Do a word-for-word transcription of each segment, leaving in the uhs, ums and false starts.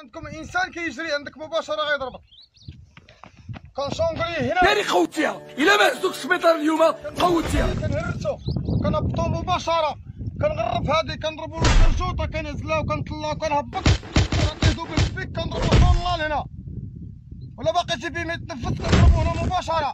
عندكم انسان كيجري عندك مباشره غيضربك. كنشونغليه هنا داري خوتيها الا ما هزوك السبيطار اليوم خوتيها كنهرسو كنهبطو مباشره كنغرف هادي كنضربو له الكرشوطه كنهزلها وكنطلعو كنهبط كنعطيه دوبل سبيك كنضربو طون هنا ولا باقي تي بي ما يتنفس كنضربو هنا مباشره.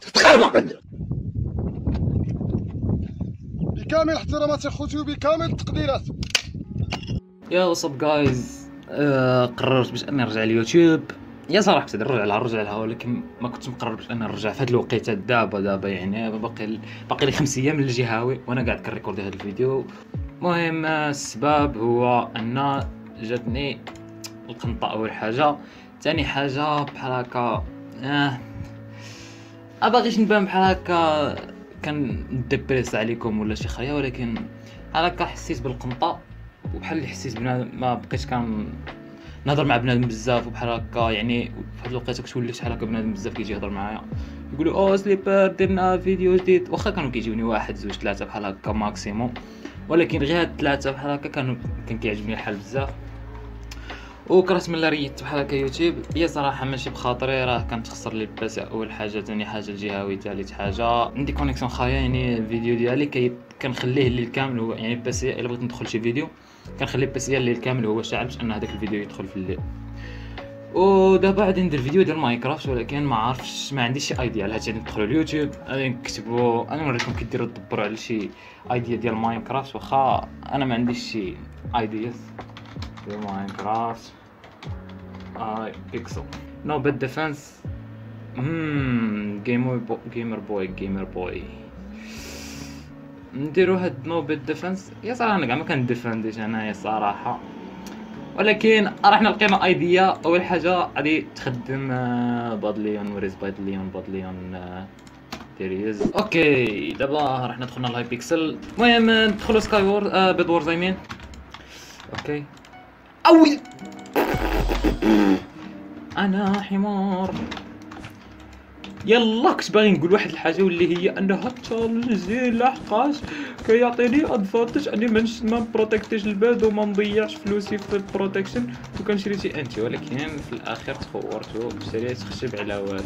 بكامل احتراماتي خوتي وبكامل التقديرات. يا وصب جايز، آه قررت باش اني نرجع اليوتيوب. يا صراحه كنت نرجع لها نرجع لها ولكن ما كنتش مقرر باش اني نرجع في هاد الوقيته دابا دابا يعني باقي باقي لي خمس ايام للجي هاوي وانا قاعد كنريكوردي هاد الفيديو. المهم السبب هو ان جاتني القنطه اول حاجه، ثاني حاجه بحال هكا اه ما باغيش نبان بحال هكا كندبريس عليكم ولا شي خريه، ولكن بحال هكا حسيت بالقنطه وبحال اللي حسيت بنادم ما بقيتش كان نهضر مع بنادم بزاف وبحال هكا يعني في هاد الوقيته كنت وليت بحال هكا بنادم بزاف كيجي يهضر معايا يقولوا او سليبر درنا فيديو جديد، واخا كانوا كيجيوني واحد زوج ثلاثه بحال هكا ماكسيموم، ولكن غير هاد ثلاثه بحال هكا كانوا كان كيعجبني الحال بزاف. وكرهت من لا ريت بحال هكا يوتيوب. هي صراحه ماشي بخاطري، راه كانت تخسر لي الباسي اول حاجه، ثاني حاجه الجهاوي، ثالث حاجه عندي كونيكسيون خايه يعني الفيديو ديالي كي كنخليه الليل كامل هو يعني الباسي الا بغيت ندخل شي فيديو كنخلي الباسي الليل كامل هو شاعل باش ان هذاك الفيديو يدخل في الليل. ودابا غادي ندير فيديو ديال ماينكرافت ولكن ما عارفش ما عنديش شي ايديا على هادشي. ندخلوا اليوتيوب غادي نكتبوا انا نوريكم كيديروا تدبروا على شي ايديا ديال ماينكرافت، واخا انا ما عنديش شي ايدياز ديال ماينكرافت. اي بيكسل نو بيت ديفنس امم جيمر بو جيمر بوي جيمر بوي نديرو هاد نو بيت ديفنس. يا صراحه انا كاع ما كنديفنديش انايا صراحه، ولكن راه حنا لقينا ايديا. اول حاجه غادي تخدم بادليون وريز بادليون بادليون تيريز. اوكي دابا رحنا دخلنا الهاي بيكسل. المهم ندخلوا سكاي وور آه بيد وورز ايمين. اوكي اوي انا حمار. يلا كنت باغي نقول واحد الحاجه واللي هي انها تشالنجي لحقاش كيعطيني ادفانتاج اني ما بروتيكتيش الباد وما نضيعش فلوسي في البروتكشن وكنشري شي انتي، ولكن في الاخير تخورت وشريت خشب على والو.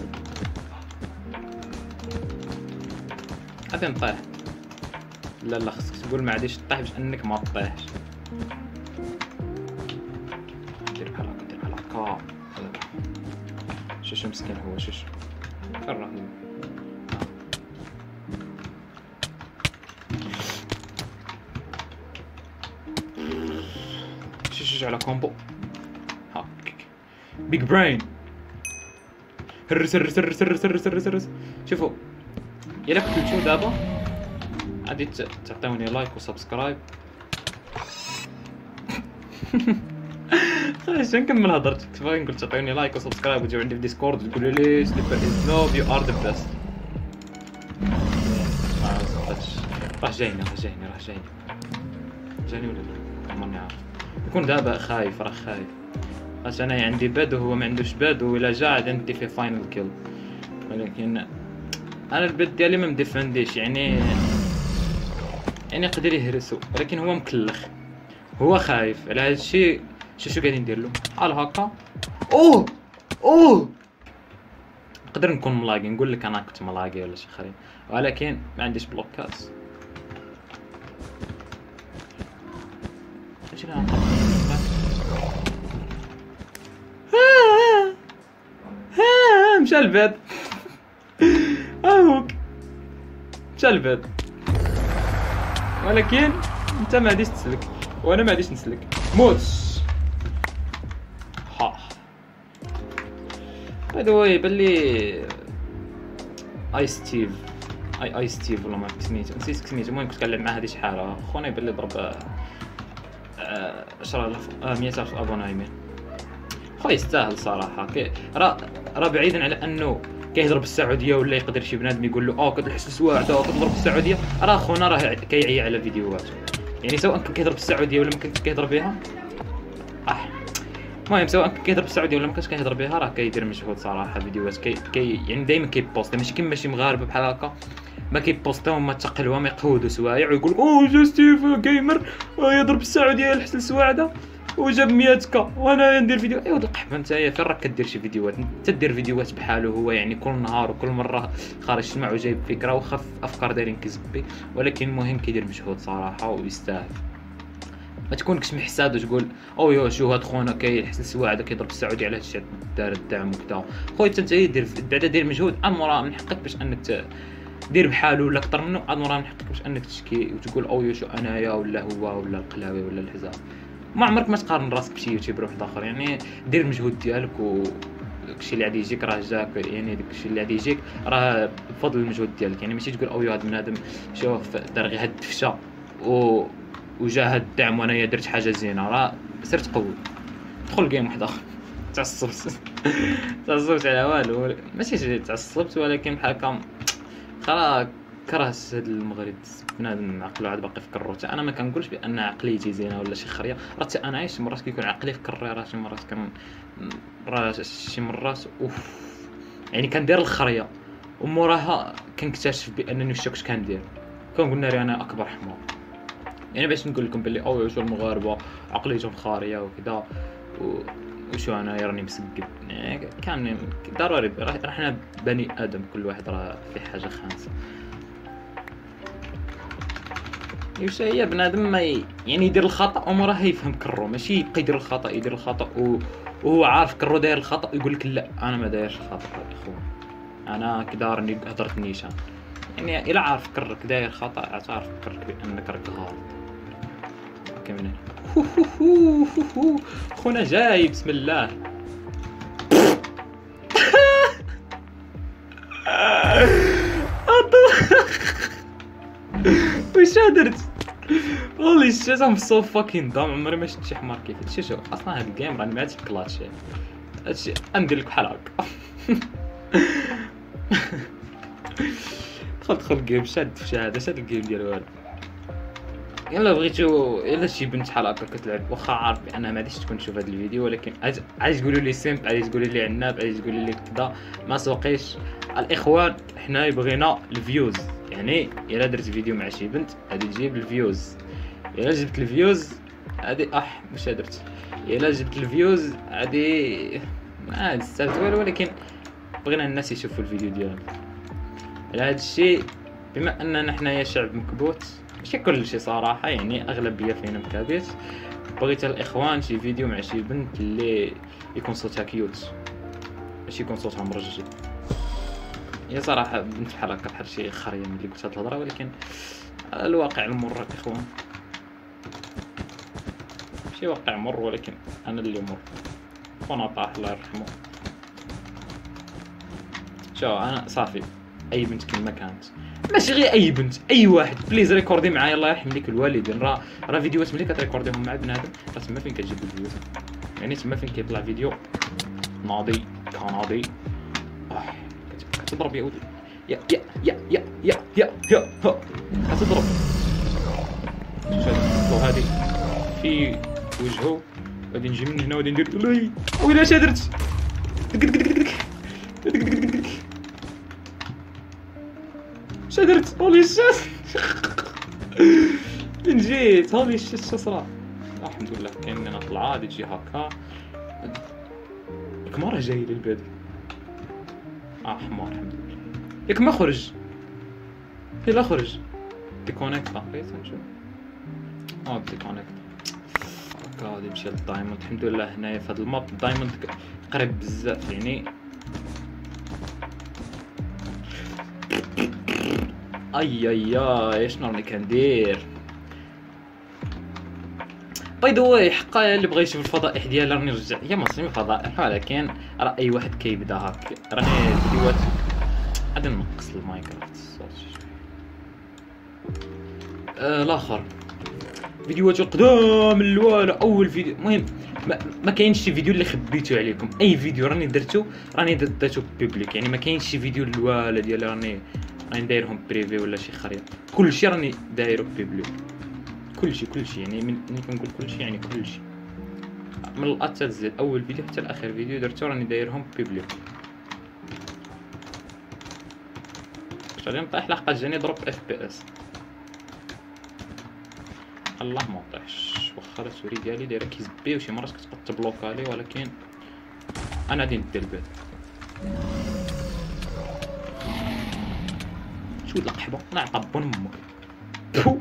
غادي نطيح. لا لا خصك تقول ما عاديش طيح باش انك ما طيحش. دير بحال هكا دير بحال هكا. شوش مسكين هو شوش كره شوش على كومبو هاك بيج برين. هرس هرس هرس هرس هرس هرس هرس. شوفوا يلا كنتو تشوفوا دابا غادي تعطيوني لايك وسبسكرايب. خلاص نكمل هضرتك. كنت باغي نقول تعطيوني لايك وسبسكرايب وتجيو عندي في ديسكورد وتقولوا لي سليبر از نوب يو ار ذا بيست. راه جايني راه جايني راه جايني جاني ولا لا ماني عارف. يكون دابا خايف راه خايف خاطر انا عندي باد وهو ما عندوش باد وإلا جا غادي ندي فيه فاينل كيل، ولكن انا الباد ديالي ما مديفنديش يعني يعني يقدر يهرسو، ولكن هو مكلخ هو خايف على هذا الشيء. شو شو قاعدين ندير له بحال هكا. اوه اوه نقدر نكون ملاقي نقول لك انا كنت ملاقي ولا شي خري، ولكن ما عنديش بلوكات. اجي انا ها ها مشى الباب. هاوك مشى الباب، ولكن انت ما غاديش تسلك وانا ما غاديش نسلك. موت ها باي ذا واي بلي اي ستيف اي اي ستيف ولا ما سميتو نسيت سميتو. المهم كنت كنلعب مع هادي شحال خونا يبان لي ضرب عشرة آلاف مية ألف ابوناي يمين. خويا يستاهل صراحه. راه راه بعيدا على انه كيهضر بالسعوديه ولا يقدر شي بنادم يقول له اه كتحس سواعده كتضرب بالسعوديه، راه خونا راه كيعيا على فيديوهاته يعني سواء كان كيهضر بالسعوديه ولا ما كان كيهضر بها. اه المهم سواء كان كيهضر بالسعوديه ولا ما كانش كيهضر بها راه كيدير مجهود صراحه. فيديوهات كي, كي يعني دائما كيبوست ماشي كيما شي مغاربه بحال هكا ما كيبوستاو ما تقلوها ما يقودوا سوايع ويقول او جو ستيف جيمر يضرب بالسعوديه يحس السواعده. وجاب ميتك وانا ندير فيديو. ايوا القحبه نتايا فين راك كدير شي فيديوهات؟ انت دير فيديوهات بحالو هو يعني كل نهار وكل مره خارج تسمع وجايب فكره وخف افكار دايرين كيزبي، ولكن المهم كيدير مجهود صراحه ويستاهل. ما تكونكش محساد وتقول او يو شو هاد خونا كيحسن سوا هذا كيضرب السعودي على هادشي دار الدعم وكذا. خويا انت دير بعدا دير مجهود امورا من حقك باش انك دير بحالو ولا اكثر منه، امورا من حقك باش انك تشكي وتقول او يو شو انايا ولا هو ولا القلاوي ولا الحزام. ما عمرك ما تقارن راسك بشي يوتيوبر واحد اخر، يعني دير المجهود ديالك و داكشي اللي غادي يجيك راه جاك، يعني داكشي اللي غادي يجيك راه بفضل المجهود ديالك. يعني ماشي تقول او يو هاد بنادم شوف دار غير هاد الدفشه و وجا هاد الدعم وانايا درت حاجه زينه، راه سير تقوي دخل جيم واحد اخر. تعصبت تعصبت على والو، ماشي تعصبت ولكن بحال هكا خلا كرهت هاد المغرب بنادم عقلو عاد باقي في كروته. انا ما كنقولش بان عقليتي زينه ولا شي خريه، راه حتى انا عايش مرات كيكون عقلي في كري، راه شي مرات كان راه شي مرات اوف يعني كندير الخريه وموراها كنكتشف بانني شوكش كندير كنقول ناري انا اكبر حمار. يعني باش نقول لكم بلي او شو المغاربه عقليتهم خاريه وكذا و... وشو انا راني مسقد، يعني كان ضروري راه حنا بني ادم كل واحد راه في حاجه خانسه. يوش هي بنادم ما ي... يعني يدير الخطا وموراه يفهم كرو، ماشي يبقى يدير الخطا يدير الخطا و... وهو عارف كرو داير الخطا ويقول لك لا انا ما دايرش الخطا اخويا انا كدا راني هضرت نيشان. يعني الا عارف كرك داير خطا اعترف كرك بانك راك غلط. كمل خونا جاي بسم الله. وش درت؟ والله شات ام سو فاكين دام عمري ما شفت شي حمار كيف هادشي. شوف اصلا هاد الجيم راني ما عادش كلاتش، يعني هادشي ندير لك بحال هكا. دخل دخل الجيم شاد في شهاده شاد الجيم ديال والو. يلا بغيتو الا شي بنت بحال هكا كتلعب واخا عارف بانها ما غاديش تكون تشوف هذا الفيديو، ولكن عايز تقولوا لي سيمب، عايز تقولوا لي عناب، عايز تقولوا لي كذا ما سوقيش الاخوان. حنا بغينا الفيوز، يعني الا درت فيديو مع شي بنت غادي تجيب الفيوز، الا جبت الفيوز غادي اح واش درت الا جبت الفيوز غادي ما استفدت والو، ولكن بغينا الناس يشوفوا الفيديو ديالنا. على هذا الشيء بما اننا حنايا شعب مكبوت ماشي كل شيء صراحه، يعني اغلبيه فينا مكابيت، بغيت الاخوان شي فيديو مع شي بنت اللي يكون صوتها كيوت ماشي يكون صوتها مرجل. هي صراحه بنت بحال هكا بحال شي خريه ملي قلت هاد الهضره، ولكن الواقع المر الاخوان ماشي واقع مر، ولكن انا اللي مر. خونا طاح الله يرحمه. شو انا صافي اي بنت كيما كانت، ماشي غير اي بنت اي واحد بليز ريكوردي معايا الله يرحم ليك الوالدين. راه راه فيديوهات ملي كتريكورديهم مع بنادم راه تما فين كتجيب الفيوز، يعني تما فين كيطلع فيديو ناضي كناضي كتضرب يا ولدي يا يا يا يا يا يا يا ها كتضرب. شوف هادي في وجهه غادي نجي من هنا وغادي ندير وي ويلا اش درت اش درت هولي شات فين جيت هولي شات اش صرا. الحمد لله كاين لنا طلعه غادي تجي هكا ياك ما راه جاي للبادي اه حمار الحمد لله ياك ما خرج يلا خرج ديكونيكتا بغيت نشوف اه ديكونيكتا هكا غادي نمشي للدايموند. الحمد لله هنايا في هاد الماب الدايموند قريب بزاف يعني اي اي اي شنو راني كندير. باي ذا واي حقا اللي بغى يشوف الفضائح ديالي راني نرجع هي مصمم فضائح، ولكن راه اي واحد كيبدا هكا راني فيديوهات غادي نقص المايكروفون الصوت آه الاخر فيديوهات قدام الوالو اول فيديو. المهم ما, ما كاينش شي فيديو اللي خبيتو عليكم، اي فيديو راني درتو راني درتو بوبليك، يعني ما كاينش شي فيديو الوالا ديالي راني راني دايرهم بريفي ولا شي خريط، كلشي راني دايرو بوبليك كلشي كلشي يعني من ملي كنقول كلشي يعني كلشي من الأ حتى الزد اول فيديو حتى لاخر فيديو درتو راني دايرهم بوبليك. غادي نطيح لحقاش جاني ضرب اف بي اس الله ما طيحش واخا لا السوري ديالي دايره كيزبي وشي مرات كتبقى تبلوكا لي، ولكن انا غادي ندير البال. شو هاد القحبه نعقب بون امك. فو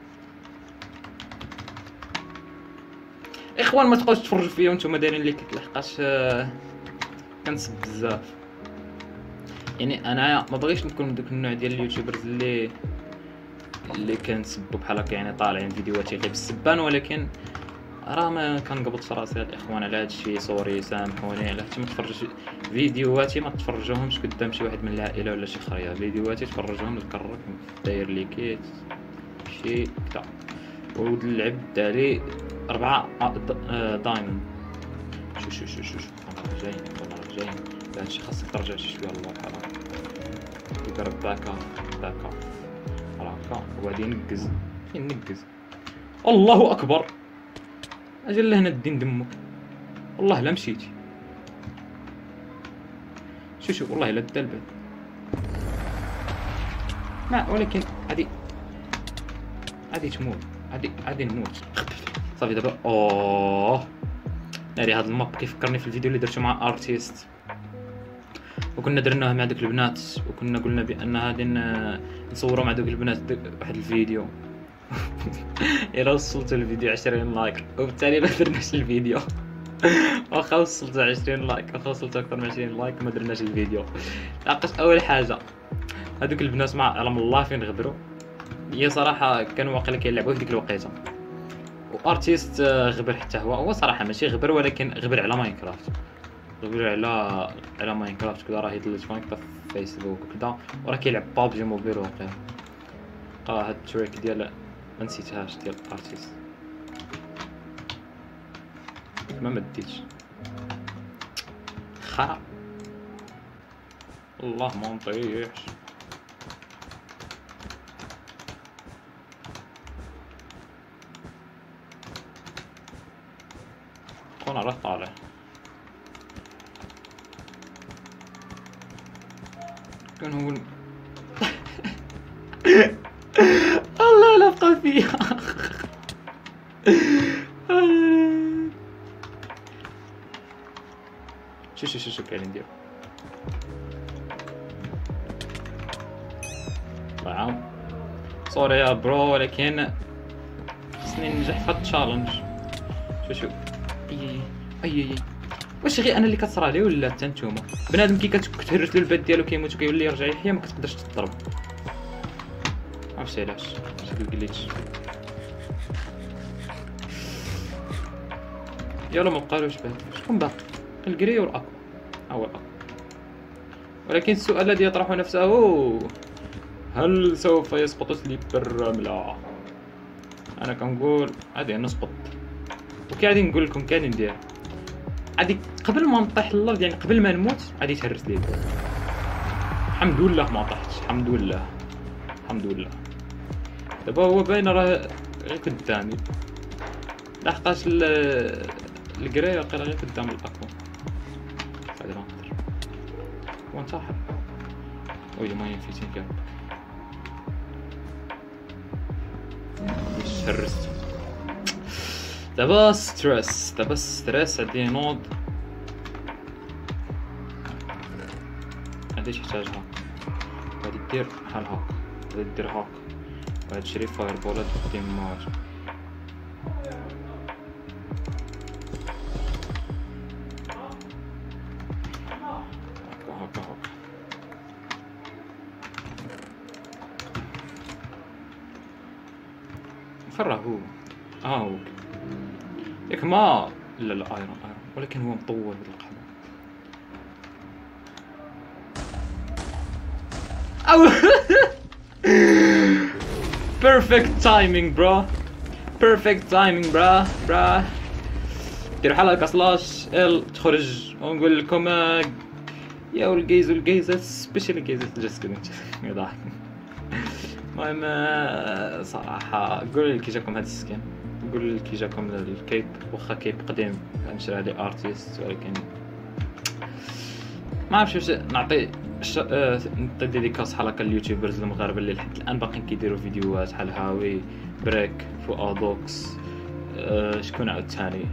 اخوان ما تبقاوش تفرجوا فيا وانتم دايرين لي كيك، لحقاش آه كنسب بزاف. يعني انا ما بغيتش نكون من دوك النوع ديال اليوتيوبرز اللي اللي كنسبوا بحال هكا، يعني طالعين فيديوهاتي غير بالسبان، ولكن راه ما كنقبضش راسي الاخوان على هادشي. سوري سامحوني على هادشي. ما تفرجوش فيديوهاتي، ما تفرجوهمش قدام شي واحد من العائله ولا شي خريه. فيديوهاتي تفرجوهم لكرك داير لي كيت شي كدا. ولد العبد داري أربعة دايموند. شو شو شو شو شو انا جايين انا جايين. هادشي خاصك ترجع شي شويه الله بحال هكا. يضرب باكا باكا بحال هكا وغادي ينقز. فين نقز؟ الله اكبر. اجل لهنا الدين دمك. والله لا مشيتي. شو شو والله لا الدلبل. ما ولكن غادي غادي تموت. غادي غادي نموت صافي دابا. اوه ناري هاد الماب كيفكرني في الفيديو اللي درتو مع ارتيست، وكنا درناه مع دوك البنات، وكنا قلنا بان غادي نصوروا مع دوك البنات واحد الفيديو. الا وصلت الفيديو عشرين لايك، وبالتالي ما درناش الفيديو. واخا وصلت عشرين لايك، واخا وصلت اكثر من عشرين لايك ما درناش الفيديو. لقيت اول حاجه هادوك البنات مع علم الله فين غبروا. هي صراحه كانوا واقيلا كيلعبوا في ديك الوقيته، وارتيست غبر حتى هو. هو صراحه ماشي غبر، ولكن غبر على ماينكرافت. غبر على على ماينكرافت كذا. راه يدلج كونيكتا في فيسبوك وكذا، وراه كيلعب بابجي موبيل واقيلا. لقى هاد التريك ديال ما نسيتهاش ديال ارتيست ما مديتش خرا. الله ما نطيحش. خونا راه طالع. كان هو الله لا بقى فيها. شو شو شو شو قاعدين نديرو. طبعا سوري يا برو، ولكن خصني ننجح في هاد التشالنج. شو شو اي اي اي واش غير انا اللي كتصرى ليه ولا حتى نتوما؟ بنادم كي كتهرس له الباد ديالو كيموت وكيولي يرجع يحيا ما كتقدرش تضرب. عرفتي علاش؟ شي الجليتش. يلا ما بقالوش بعد. شكون باقي؟ الكري والاقوى. ها هو الاقوى. ولكن السؤال الذي يطرح نفسه، هل سوف يسقط سليب الرملة؟ انا كنقول غادي نسقط، وكي غادي نقول لكم كي غادي ندير. غادي قبل ما نطيح الارض، يعني قبل ما نموت غادي تهرس لي البال. الحمد لله ما طحتش، الحمد لله الحمد لله. دابا هو باين راه غير قدامي، لحقاش الكراي واقيلا غير قدام الاقوى. غادي نهضر وانتحر. ويلي ما ينفيتين كاع باش هرست. دابا ستريس دابا ستريس عندي نوض غادي تحتاجها. غادي دير بحال هاك، غادي دير هاك، غادي تشري فاير بولات ديال النار. هاكا هاكا هاكا. فين راه هو؟ اه هو ياك ما لا لا ايرون ايرون، ولكن هو مطول هاد القحبه. او بيرفكت تايمينغ برو، بيرفكت تايمينغ برا برا. دير بحال هكا سلاش ال تخرج ونقول لكم يا والجيز والجيزات سبيشال الجيزات جست كده يضحك. المهم صراحه قول لي كي جاكم هاد السكين، قول لي كي جاكم الكيب. واخا كيب قديم نشري لي ارتيست، ولكن ما عرفتش واش نعطي ش... آه... نعطي ديديكاس بحال هكا اليوتيوبرز المغاربه اللي لحد الان باقيين كيديروا فيديوهات بحال هاوي بريك فؤادوكس أه شكون عاود ثاني؟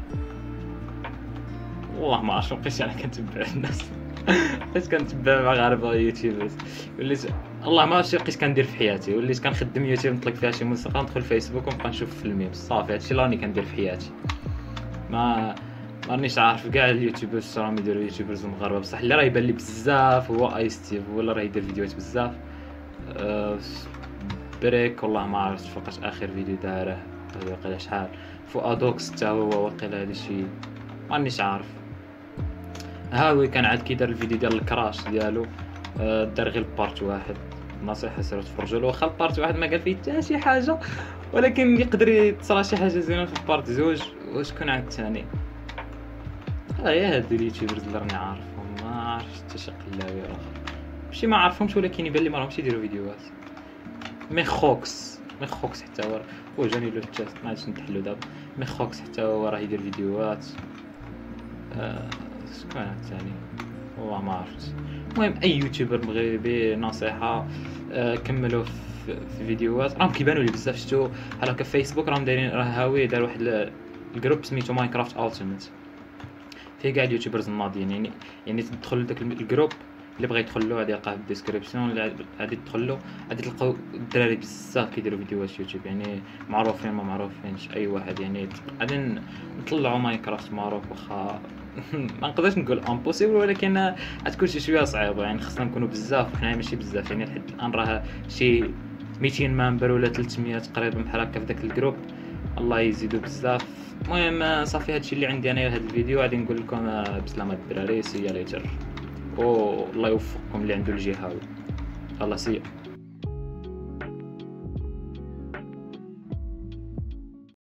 والله ما عرفت، مابقيتش انا كنتبع الناس بقيت كنتبع مغاربه يوتيوبرز، وليت الله ما عرفتش بقيت كندير في حياتي، وليت كنخدم يوتيوب نطلق فيها شي موسيقى، ندخل فيسبوك ونبقى نشوف في الميمز، صافي هادشي اللي راني كندير في حياتي. ما مانيش عارف كاع اليوتيوبرز راهم يديروا يوتيوبرز المغاربه، بصح اللي راه يبان لي بزاف هو اي ستيف، هو اللي راه يدير فيديوهات بزاف. أه بريك والله ما عرفت فوقاش اخر فيديو داره، هذا واقيلا شحال. فؤادوكس حتى هو واقيلا هذا الشيء مانيش عارف. هاوي كان عاد كي دار الفيديو ديال الكراش ديالو، أه دار غير بارت واحد، نصيحه سيروا تفرجوا له، واخا بارت واحد ما قال فيه حتى شي حاجه، ولكن يقدر يتصرى شي حاجه زينه في بارت زوج. وشكون عاد ثاني؟ ها هي هاد اليوتيوبرز اللي راني عارفهم، ما عرفتش حتى شي قلاوي اخر، ماشي ما عارفهمش ولكن يبان لي ما راهمش يديروا فيديوهات. ميخوكس ميخوكس حتى هو هو جاني له التشات، ما عادش نتحلو دابا. ميخوكس حتى هو راه يدير فيديوهات. آه شكون عاد ثاني؟ والله ما عرفت. المهم اي يوتيوبر مغربي نصيحه، آه كملوا في, في فيديوهات، راهم كيبانوا لي بزاف. شفتو بحال هكا في فيسبوك راهم دايرين، راه هاوي دار واحد الجروب سميتو ماينكرافت التيميت، فيه كاع اليوتيوبرز الناضيين، يعني يعني تدخل لذاك الجروب اللي بغى يدخل له غادي يلقاه في الديسكريبسيون، اللي غادي تدخل له غادي تلقاو الدراري بزاف كيديروا فيديوهات يوتيوب، يعني معروفين ما معروفينش اي واحد، يعني غادي نطلعوا ماينكرافت ماروك. واخا ما نقدرش نقول امبوسيبل، ولكن غتكون شي شويه صعيبه، يعني خصنا نكونوا بزاف، وحنا ماشي بزاف، يعني لحد الان راه شي ميتين ممبر ولا ثلاثمية تقريبا بحال هكا في داك الجروب، الله يزيدوا بزاف. المهم صافي هادشي اللي عندي انايا هاد الفيديو، غادي نقول لكم بسلامه الدراري، سي ليتر، والله يوفقكم اللي عنده الجهاوي، الله سي.